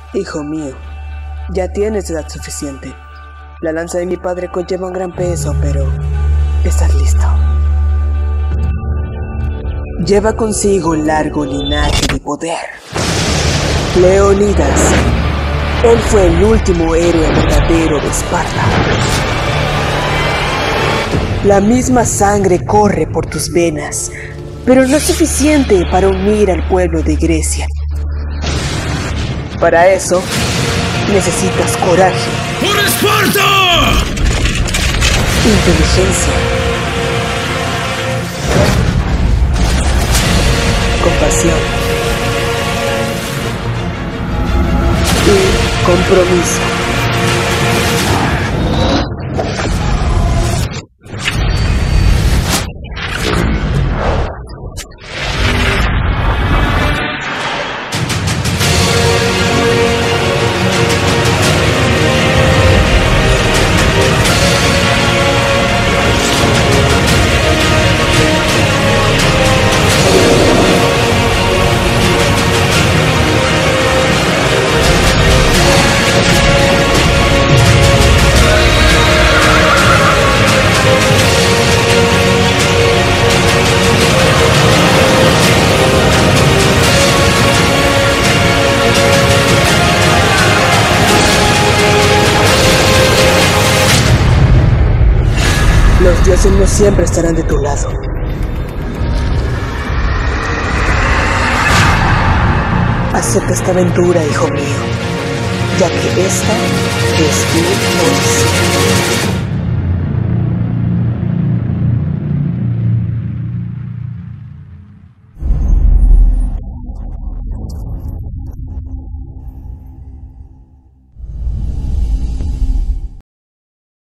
Hijo mío, ya tienes edad suficiente. La lanza de mi padre conlleva un gran peso, pero estás listo. Lleva consigo un largo linaje de poder. Leonidas. Él fue el último héroe verdadero de Esparta. La misma sangre corre por tus venas, pero no es suficiente para unir al pueblo de Grecia. Para eso, necesitas coraje. ¡Por Esparta! Inteligencia. Compasión. Y compromiso. Los dioses no siempre estarán de tu lado. Acepta esta aventura, hijo mío, ya que esta es tu misión.